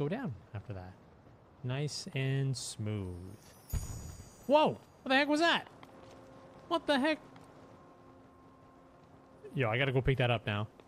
go down after that. Nice and smooth. Whoa! What the heck was that? What the heck? Yo, I gotta go pick that up now.